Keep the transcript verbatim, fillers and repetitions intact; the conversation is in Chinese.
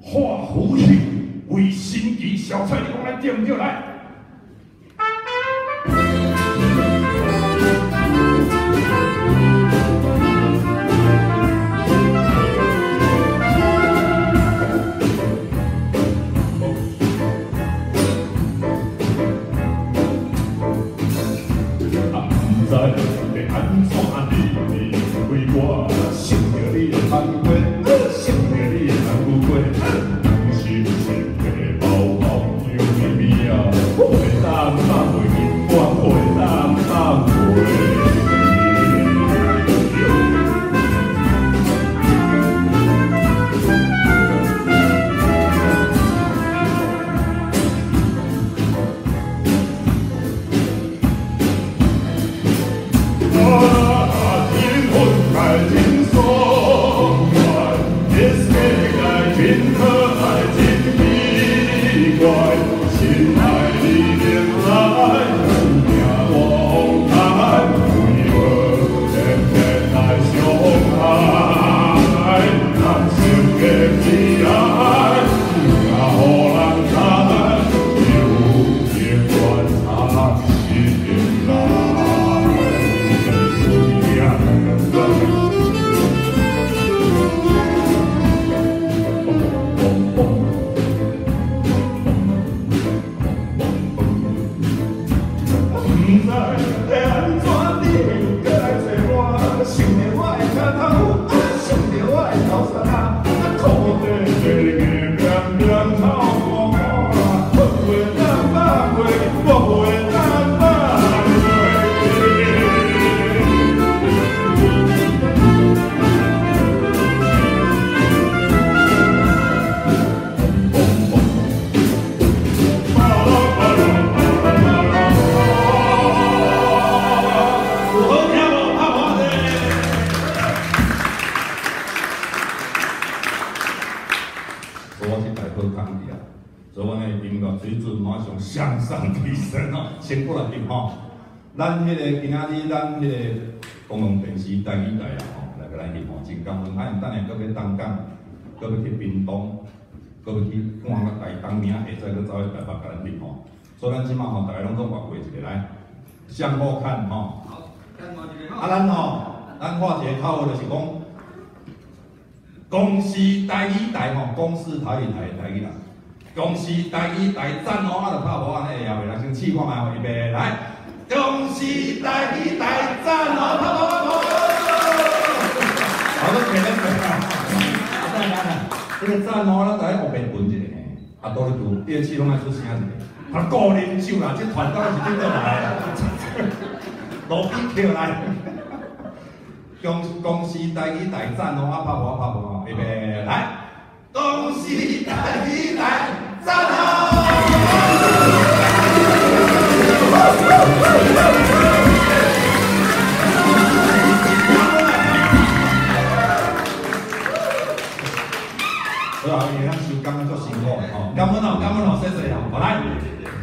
画虎戏为神奇小菜，你讲来对唔对来？ 向上提升哦，先过来听吼。咱迄个今仔日咱迄个公共电视台语台啊吼，来个来翕吼，真感恩。啊，因等下搁要东港，搁要去屏东，搁要去看个台东名，下再搁走去台北甲咱翕吼。所以咱即马吼，大家拢做划过一个来，向后看吼。好，看我一个吼。啊，咱吼，咱画一个口号就是讲，公司台语台吼，公司台语台台语啦。 公司台语台赞哦，啊，就拍无安尼会后袂来先试看卖，预备来。公司台语台赞哦，拍无拍无。好，都给咱过啊！来来来，这个赞哦，咱来后边分一个，啊，多咧做，乐器拢爱出声一个。啊，个人手啦，这团队是对倒来的，路边跳来。公公司台语台赞哦，啊，拍无拍无，预备来。 恭喜台语台赞好！好啊，因为咱收工足辛苦吼，感恩哦，感恩哦，谢谢哦，好来。